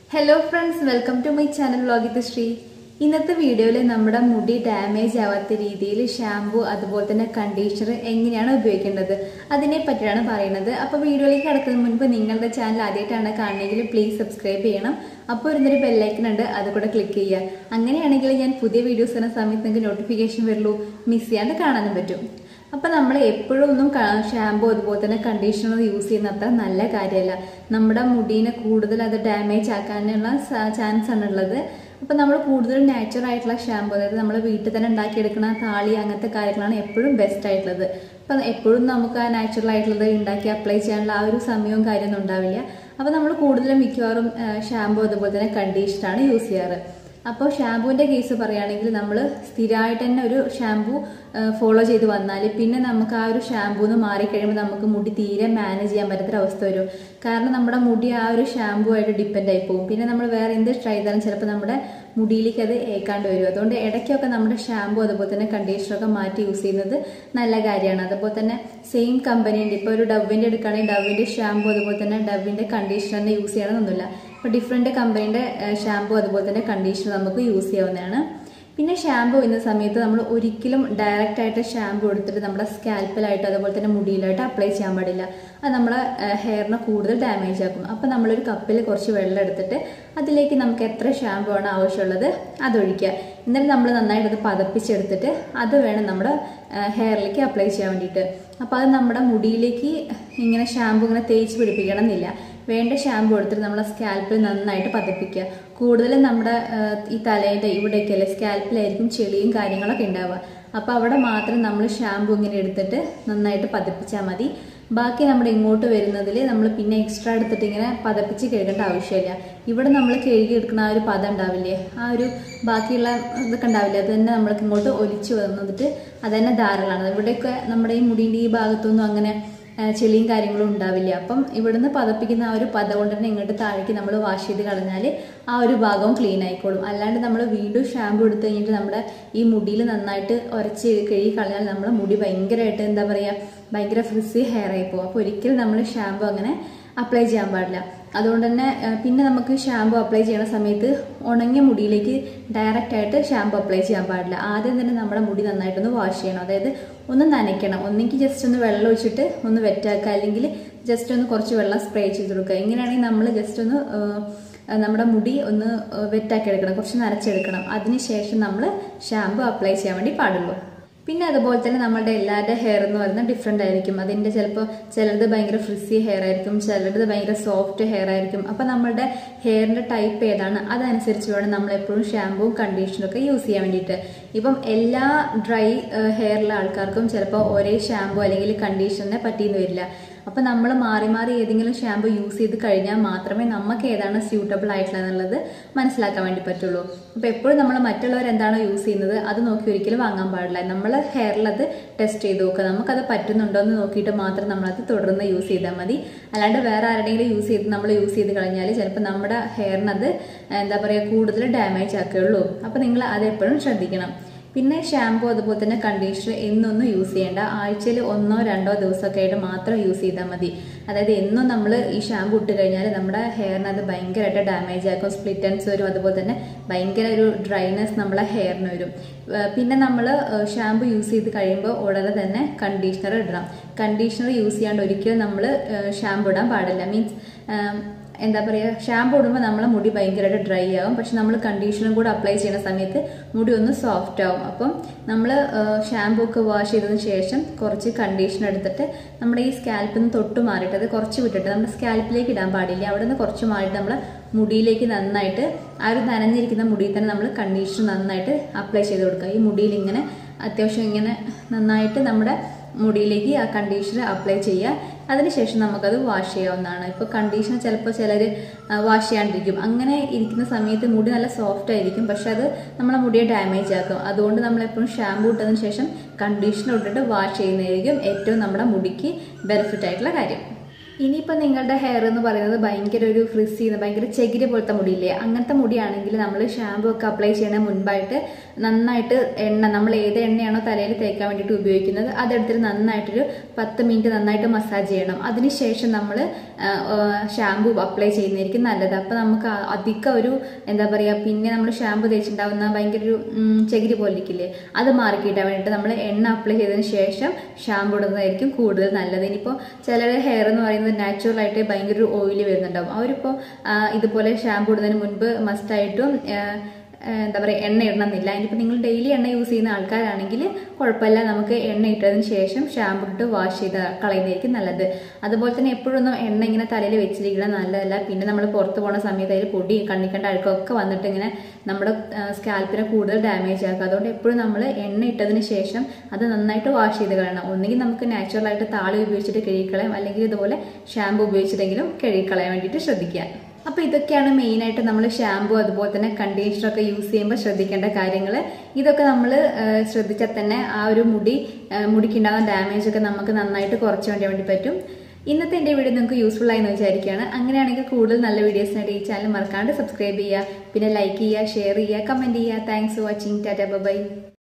Hello friends, welcome to my channel Vlog with Sri. ഇന്നത്തെ വീഡിയോയിൽ നമ്മുടെ മുടി ഡാമേജ് ആവാത്ത രീതിയിൽ ഷാംപൂ അതുപോലെ തന്നെ കണ്ടീഷണർ എങ്ങനെയാണ് ഉപയോഗിക്കേണ്ടത് അതിനെ പറ്റിയാണ് പറയുന്നത്. അപ്പോൾ വീഡിയോയിലേക്ക് കടക്കുന്നതിന് മുൻപ് നിങ്ങളുടെ ചാനൽ ആദ്യമായിട്ടാണ് കാണുന്നതെങ്കിൽ പ്ലീസ് സബ്സ്ക്രൈബ് ചെയ്യണം. അപ്പോൾ ഒരു ബെൽ ഐക്കൺ ഉണ്ട്, അത് കൂടെ ക്ലിക്ക് ചെയ്യുക. അങ്ങനെയാണെങ്കിൽ ഞാൻ പുതിയ വീഡിയോസ് വരുന്ന സമയത്ത് നിങ്ങൾക്ക് നോട്ടിഫിക്കേഷൻ വരുള്ളൂ, മിസ് ചെയ്യാണ്ട് കാണാനും പറ്റും. അപ്പോൾ നമ്മൾ എപ്പോഴും ഒന്നും ഷാമ്പൂ അതുപോലെ തന്നെ കണ്ടീഷണർ യൂസ് ചെയ്യുന്ന അത്ര നല്ല കാര്യമല്ല. നമ്മുടെ മുടീനെ കൂടുതൽ അത് ഡാമേജ് ആക്കാനുള്ള ചാൻസ് ആണുള്ളത്. അപ്പോൾ നമ്മൾ കൂടുതലും നാച്ചുറൽ ആയിട്ടുള്ള ഷാമ്പൂ, അതായത് നമ്മൾ വീട്ടിൽ തന്നെ ഉണ്ടാക്കിയെടുക്കുന്ന താളി അങ്ങനത്തെ കാര്യങ്ങളാണ് എപ്പോഴും ബെസ്റ്റ് ആയിട്ടുള്ളത്. അപ്പം എപ്പോഴും നമുക്ക് ആ നാച്ചുറൽ ആയിട്ടുള്ളത് ഉണ്ടാക്കി അപ്ലൈ ചെയ്യാനുള്ള ആ ഒരു സമയവും കാര്യമൊന്നും ഉണ്ടാവില്ല. അപ്പോൾ നമ്മൾ കൂടുതലും മിക്കവാറും ഷാമ്പൂ അതുപോലെ തന്നെ കണ്ടീഷണറാണ് യൂസ് ചെയ്യാറ്. അപ്പോൾ ഷാമ്പൂവിൻ്റെ കേസ് പറയുകയാണെങ്കിൽ നമ്മൾ സ്ഥിരമായിട്ട് തന്നെ ഒരു ഷാമ്പൂ ഫോളോ ചെയ്ത് വന്നാൽ പിന്നെ നമുക്ക് ആ ഒരു ഷാമ്പൂന്ന് മാറിക്കഴിയുമ്പോൾ നമുക്ക് മുടി തീരെ മാനേജ് ചെയ്യാൻ പറ്റാത്തൊരവസ്ഥ വരും. കാരണം നമ്മുടെ മുടി ആ ഒരു ഷാമ്പൂ ആയിട്ട് ഡിപ്പെൻഡ് ആയി പോകും. പിന്നെ നമ്മൾ വേറെ എന്ത് ട്രൈ ചെയ്താലും ചിലപ്പോൾ നമ്മുടെ മുടിയിലേക്ക് അത് ഏക്കാണ്ട് വരും. അതുകൊണ്ട് ഇടയ്ക്കൊക്കെ നമ്മുടെ ഷാമ്പൂ അതുപോലെ തന്നെ കണ്ടീഷണറൊക്കെ മാറ്റി യൂസ് ചെയ്യുന്നത് നല്ല കാര്യമാണ്. അതുപോലെ തന്നെ സെയിം കമ്പനിയുണ്ട്. ഇപ്പോൾ ഒരു ഡവിൻ്റെ എടുക്കുകയാണെങ്കിൽ ഡവിൻ്റെ ഷാമ്പൂ അതുപോലെ തന്നെ ഡവിൻ്റെ കണ്ടീഷണറിനെ യൂസ് ചെയ്യണമെന്നൊന്നുമില്ല. ഇപ്പോൾ ഡിഫറെൻറ്റ് കമ്പനീൻ്റെ ഷാമ്പൂ അതുപോലെ തന്നെ കണ്ടീഷണർ നമുക്ക് യൂസ് ചെയ്യാവുന്നതാണ്. പിന്നെ ഷാമ്പൂ എന്ന സമയത്ത് നമ്മൾ ഒരിക്കലും ഡയറക്റ്റ് ആയിട്ട് ഷാമ്പൂ എടുത്തിട്ട് നമ്മുടെ സ്കാൽപ്പിലായിട്ട് അതുപോലെ തന്നെ മുടിയിലായിട്ട് അപ്ലൈ ചെയ്യാൻ പാടില്ല. അത് നമ്മളെ ഹെയറിനെ കൂടുതൽ ഡാമേജ് ആക്കും. അപ്പോൾ നമ്മളൊരു കപ്പിൽ കുറച്ച് വെള്ളം എടുത്തിട്ട് അതിലേക്ക് നമുക്ക് എത്ര ഷാമ്പൂ ആണ് ആവശ്യമുള്ളത് അതൊഴിക്കുക. എന്നിട്ട് നമ്മൾ നന്നായിട്ട് അത് പതപ്പിച്ചെടുത്തിട്ട് അത് വേണം നമ്മുടെ ഹെയറിലേക്ക് അപ്ലൈ ചെയ്യാൻ വേണ്ടിയിട്ട്. അപ്പോൾ അത് നമ്മുടെ മുടിയിലേക്ക് ഇങ്ങനെ ഷാമ്പൂ ഇങ്ങനെ തേച്ച് പിടിപ്പിക്കണം എന്നില്ല. വേണ്ട ഷാമ്പൂ എടുത്തിട്ട് നമ്മളെ സ്കാൽപ്പിൽ നന്നായിട്ട് പതപ്പിക്കുക. കൂടുതലും നമ്മുടെ ഈ തലയുടെ ഇവിടേക്കല്ലേ സ്കാൽപ്പിലായിരിക്കും ചെളിയും കാര്യങ്ങളൊക്കെ ഉണ്ടാവുക. അപ്പോൾ അവിടെ മാത്രം നമ്മൾ ഷാമ്പൂ ഇങ്ങനെ എടുത്തിട്ട് നന്നായിട്ട് പതപ്പിച്ചാൽ മതി. ബാക്കി നമ്മുടെ ഇങ്ങോട്ട് വരുന്നതിൽ നമ്മൾ പിന്നെ എക്സ്ട്രാ എടുത്തിട്ട് ഇങ്ങനെ പതപ്പിച്ച് കഴുകേണ്ട ആവശ്യമില്ല. ഇവിടെ നമ്മൾ കഴുകി എടുക്കുന്ന ആ ഒരു പദം ഉണ്ടാവില്ലേ, ആ ഒരു ബാക്കിയുള്ള ഇതൊക്കെ ഉണ്ടാവില്ലേ, അത് തന്നെ നമ്മൾക്ക് ഇങ്ങോട്ട് ഒലിച്ച് വന്നിട്ട് അത് തന്നെ ധാരാളമാണ്. ഇവിടെയൊക്കെ നമ്മുടെ ഈ മുടിയുടെ ഈ ഭാഗത്തൊന്നും അങ്ങനെ ചെളിയും കാര്യങ്ങളും ഉണ്ടാവില്ല. അപ്പം ഇവിടുന്ന് പതപ്പിക്കുന്ന ആ ഒരു പത കൊണ്ട് തന്നെ ഇങ്ങോട്ട് താഴേക്ക് നമ്മൾ വാഷ് ചെയ്ത് കളഞ്ഞാൽ ആ ഒരു ഭാഗവും ക്ലീൻ ആയിക്കോളും. അല്ലാണ്ട് നമ്മൾ വീണ്ടും ഷാമ്പു എടുത്ത് കഴിഞ്ഞിട്ട് നമ്മുടെ ഈ മുടിയിൽ നന്നായിട്ട് ഉരച്ച് കഴുകി കളഞ്ഞാൽ നമ്മുടെ മുടി ഭയങ്കരമായിട്ട് എന്താ പറയുക, ഭയങ്കര ഫ്രിസി ഹെയർ ആയി പോകും. അപ്പോൾ ഒരിക്കലും നമ്മൾ ഷാമ്പു അങ്ങനെ അപ്ലൈ ചെയ്യാൻ പാടില്ല. അതുകൊണ്ട് തന്നെ പിന്നെ നമുക്ക് ഷാമ്പു അപ്ലൈ ചെയ്യുന്ന സമയത്ത് ഉണങ്ങിയ മുടിയിലേക്ക് ഡയറക്റ്റ് ആയിട്ട് ഷാമ്പു അപ്ലൈ ചെയ്യാൻ പാടില്ല. ആദ്യം തന്നെ നമ്മുടെ മുടി നന്നായിട്ടൊന്ന് വാഷ് ചെയ്യണം. അതായത് ഒന്ന് നനയ്ക്കണം. ഒന്നെങ്കിൽ ജസ്റ്റ് ഒന്ന് വെള്ളം ഒഴിച്ചിട്ട് ഒന്ന് വെറ്റാക്കുക, അല്ലെങ്കിൽ ജസ്റ്റ് ഒന്ന് കുറച്ച് വെള്ളം സ്പ്രേ ചെയ്ത് കൊടുക്കുക. ഇങ്ങനെയാണെങ്കിൽ നമ്മൾ ജസ്റ്റ് ഒന്ന് നമ്മുടെ മുടി ഒന്ന് വെറ്റാക്കി എടുക്കണം, കുറച്ച് നനച്ചെടുക്കണം. അതിനുശേഷം നമ്മൾ ഷാമ്പു അപ്ലൈ ചെയ്യാൻ വേണ്ടി പാടുള്ളൂ. പിന്നെ അതുപോലെ തന്നെ നമ്മളുടെ എല്ലാവരുടെ ഹെയർ എന്ന് പറയുന്നത് ഡിഫറെൻ്റ് ആയിരിക്കും. അതിൻ്റെ ചിലപ്പോൾ ചിലത് ഭയങ്കര ഫ്രിസി ഹെയർ ആയിരിക്കും, ചിലത് ഭയങ്കര സോഫ്റ്റ് ഹെയർ ആയിരിക്കും. അപ്പോൾ നമ്മളുടെ ഹെയറിൻ്റെ ടൈപ്പ് ഏതാണ് അതനുസരിച്ച് വേണം നമ്മളെപ്പോഴും ഷാമ്പൂവും കണ്ടീഷണറൊക്കെ യൂസ് ചെയ്യാൻ വേണ്ടിയിട്ട്. ഇപ്പം എല്ലാ ഡ്രൈ ഹെയറുള്ള ആൾക്കാർക്കും ചിലപ്പോൾ ഒരേ ഷാമ്പൂ അല്ലെങ്കിൽ കണ്ടീഷണറിനെ പറ്റിയെന്ന് വരില്ല. അപ്പോൾ നമ്മൾ മാറി മാറി ഏതെങ്കിലും ഷാമ്പു യൂസ് ചെയ്ത് കഴിഞ്ഞാൽ മാത്രമേ നമുക്ക് ഏതാണ് സ്യൂട്ടബിൾ ആയിട്ടുള്ള എന്നുള്ളത് മനസ്സിലാക്കാൻ വേണ്ടി പറ്റുള്ളൂ. അപ്പോൾ എപ്പോഴും നമ്മൾ മറ്റുള്ളവർ എന്താണോ യൂസ് ചെയ്യുന്നത് അത് നോക്കി ഒരിക്കലും വാങ്ങാൻ പാടില്ല. നമ്മൾ ഹെയറിൽ അത് ടെസ്റ്റ് ചെയ്ത് നോക്കുക. നമുക്കത് പറ്റുന്നുണ്ടോ എന്ന് നോക്കിയിട്ട് മാത്രം നമ്മളത് തുടർന്ന് യൂസ് ചെയ്താൽ മതി. അല്ലാണ്ട് വേറെ ആരുടെയെങ്കിലും യൂസ് ചെയ്ത് കഴിഞ്ഞാൽ ചിലപ്പോൾ നമ്മുടെ ഹെയറിനത് എന്താ പറയുക കൂടുതൽ ഡാമേജ് ആക്കുകയുള്ളൂ. അപ്പോൾ നിങ്ങൾ അതെപ്പോഴും ശ്രദ്ധിക്കണം. പിന്നെ ഷാമ്പൂ അതുപോലെ തന്നെ കണ്ടീഷണർ എന്നൊന്നും യൂസ് ചെയ്യേണ്ട. ആഴ്ചയിൽ 1-2 ദിവസമൊക്കെ ആയിട്ട് മാത്രം യൂസ് ചെയ്താൽ മതി. അതായത് എന്നും നമ്മൾ ഈ ഷാമ്പൂ ഇട്ട് കഴിഞ്ഞാൽ നമ്മുടെ ഹെയറിന് അത് ഭയങ്കരമായിട്ട് ഡാമേജ് ആക്കും, സ്പ്ലിറ്റ് എൻഡ്സ് വരും. അതുപോലെ തന്നെ ഭയങ്കര ഒരു ഡ്രൈനെസ് നമ്മളെ ഹെയറിന് വരും. പിന്നെ നമ്മൾ ഷാമ്പൂ യൂസ് ചെയ്ത് കഴിയുമ്പോൾ ഉടനെ തന്നെ കണ്ടീഷണർ ഇടണം. കണ്ടീഷണർ യൂസ് ചെയ്യാണ്ട് ഒരിക്കലും നമ്മൾ ഷാമ്പൂ ഇടാൻ പാടില്ല. മീൻസ് എന്താ പറയുക, ഷാമ്പൂ ഇടുമ്പോൾ നമ്മളെ മുടി ഭയങ്കരമായിട്ട് ഡ്രൈ ആവും. പക്ഷെ നമ്മൾ കണ്ടീഷണറും കൂടെ അപ്ലൈ ചെയ്യുന്ന സമയത്ത് മുടി ഒന്ന് സോഫ്റ്റ് ആവും. അപ്പം നമ്മൾ ഷാമ്പൂ ഒക്കെ വാഷ് ചെയ്തതിന് ശേഷം കുറച്ച് കണ്ടീഷണർ എടുത്തിട്ട് നമ്മുടെ ഈ സ്കാൽപ്പിൽ നിന്ന് തൊട്ട് മാറിയിട്ട് അത് കുറച്ച് വിട്ടിട്ട് നമ്മുടെ സ്കാൽപ്പിലേക്ക് ഇടാൻ പാടില്ല. അവിടെ നിന്ന് കുറച്ച് മാറിയിട്ട് നമ്മൾ മുടിയിലേക്ക് നന്നായിട്ട് ആ ഒരു നനഞ്ഞിരിക്കുന്ന മുടിയിൽ തന്നെ നമ്മൾ കണ്ടീഷണർ നന്നായിട്ട് അപ്ലൈ ചെയ്ത് കൊടുക്കുക. ഈ മുടിയിൽ ഇങ്ങനെ അത്യാവശ്യം ഇങ്ങനെ നന്നായിട്ട് നമ്മുടെ മുടിയിലേക്ക് ആ കണ്ടീഷണർ അപ്ലൈ ചെയ്യുക. അതിനുശേഷം നമുക്കത് വാഷ് ചെയ്യാവുന്നതാണ്. ഇപ്പോൾ കണ്ടീഷണർ ചിലപ്പോൾ ചിലർ വാഷ് ചെയ്യാണ്ടിരിക്കും. അങ്ങനെ ഇരിക്കുന്ന സമയത്ത് മുടി നല്ല സോഫ്റ്റ് ആയിരിക്കും, പക്ഷെ അത് നമ്മളെ മുടിയെ ഡാമേജ് ആക്കും. അതുകൊണ്ട് നമ്മളെപ്പോഴും ഷാമ്പൂ ഇട്ടതിന് ശേഷം കണ്ടീഷണർ ഇട്ടിട്ട് വാഷ് ചെയ്യുന്നതായിരിക്കും ഏറ്റവും നമ്മുടെ മുടിക്ക് ബെനിഫിറ്റ് ആയിട്ടുള്ള കാര്യം. ഇനിയിപ്പോൾ നിങ്ങളുടെ ഹെയർ എന്ന് പറയുന്നത് ഭയങ്കര ഒരു ഫ്രിസ് ചെയ്യുന്ന ഭയങ്കര ചകിരി പോലത്തെ മുടിയില്ലേ, അങ്ങനത്തെ മുടിയാണെങ്കിൽ നമ്മൾ ഷാമ്പു ഒക്കെ അപ്ലൈ ചെയ്യുന്ന മുൻപായിട്ട് നന്നായിട്ട് എണ്ണ, നമ്മൾ ഏത് എണ്ണയാണോ തലയിൽ തേക്കാൻ വേണ്ടിയിട്ട് ഉപയോഗിക്കുന്നത് അതെടുത്തിട്ട് നന്നായിട്ടൊരു 10 മിനിറ്റ് നന്നായിട്ട് മസാജ് ചെയ്യണം. അതിനുശേഷം നമ്മൾ ഷാമ്പു അപ്ലൈ ചെയ്യുന്നതായിരിക്കും നല്ലത്. അപ്പോൾ നമുക്ക് അധികം ഒരു എന്താ പറയുക, പിന്നെ നമ്മൾ ഷാമ്പു തേച്ചിട്ടുണ്ടാവുന്ന ഭയങ്കര ഒരു ചകിരി പോലിരിക്കില്ലേ, അത് മാറിക്കിട്ടാൻ വേണ്ടിയിട്ട് നമ്മൾ എണ്ണ അപ്ലൈ ചെയ്തതിന് ശേഷം ഷാമ്പു ഇടുന്നതായിരിക്കും കൂടുതൽ നല്ലത്. ഇനിയിപ്പോൾ ചിലരുടെ ഹെയർ എന്ന് പറയുന്നത് നാച്ചുറൽ ആയിട്ട് ഭയങ്കര ഒരു ഓയിലി വരുന്നുണ്ടാവും. അവരിപ്പോൾ ഇതുപോലെ ഷാമ്പു ഇടുന്നതിന് മുൻപ് മസ്റ്റായിട്ടും എന്താ പറയുക എണ്ണ ഇടണമെന്നില്ല. ഇനിയിപ്പോൾ നിങ്ങൾ ഡെയിലി എണ്ണ യൂസ് ചെയ്യുന്ന ആൾക്കാരാണെങ്കിൽ കുഴപ്പമില്ല, നമുക്ക് എണ്ണ ഇട്ടതിന് ശേഷം ഷാമ്പു ഇട്ട് വാഷ് ചെയ്ത് കളയുന്നതായിരിക്കും നല്ലത്. അതുപോലെ തന്നെ എപ്പോഴൊന്നും എണ്ണ ഇങ്ങനെ തലയിൽ വെച്ചിരിക്കണം നല്ലതല്ല. പിന്നെ നമ്മൾ പുറത്ത് പോകുന്ന സമയത്ത് അതിൽ പൊടി കണ്ണിക്കണ്ട അഴുക്കൊക്കെ വന്നിട്ട് ഇങ്ങനെ നമ്മുടെ സ്കാൽപ്പിനെ കൂടുതൽ ഡാമേജ് ആക്കുക. അതുകൊണ്ട് എപ്പോഴും നമ്മൾ എണ്ണ ഇട്ടതിന് ശേഷം അത് നന്നായിട്ട് വാഷ് ചെയ്ത് കളയണം. ഒന്നുകിൽ നമുക്ക് നാച്ചുറലായിട്ട് താളി ഉപയോഗിച്ചിട്ട് കഴുകിക്കളയാം, അല്ലെങ്കിൽ ഇതുപോലെ ഷാമ്പു ഉപയോഗിച്ചിട്ടെങ്കിലും കഴുകിക്കളയാൻ വേണ്ടിയിട്ട് ശ്രദ്ധിക്കുക. അപ്പോൾ ഇതൊക്കെയാണ് മെയിനായിട്ട് നമ്മൾ ഷാമ്പു അതുപോലെ തന്നെ കണ്ടീഷണറൊക്കെ യൂസ് ചെയ്യുമ്പോൾ ശ്രദ്ധിക്കേണ്ട കാര്യങ്ങൾ. ഇതൊക്കെ നമ്മൾ ശ്രദ്ധിച്ചാൽ തന്നെ ആ ഒരു മുടിക്കുണ്ടാകുന്ന ഡാമേജ് ഒക്കെ നമുക്ക് നന്നായിട്ട് കുറച്ച് വേണ്ടി പറ്റും. ഇന്നത്തെ എൻ്റെ വീഡിയോ നിങ്ങൾക്ക് യൂസ്ഫുൾ ആയി എന്ന് വിചാരിക്കുകയാണ്. അങ്ങനെയാണെങ്കിൽ കൂടുതൽ നല്ല വീഡിയോസിനായിട്ട് ഈ ചാനൽ മറക്കാണ്ട് സബ്സ്ക്രൈബ് ചെയ്യുക, പിന്നെ ലൈക്ക് ചെയ്യുക, ഷെയർ ചെയ്യുക, കമൻറ്റ് ചെയ്യുക. Thanks for watching. Tata by.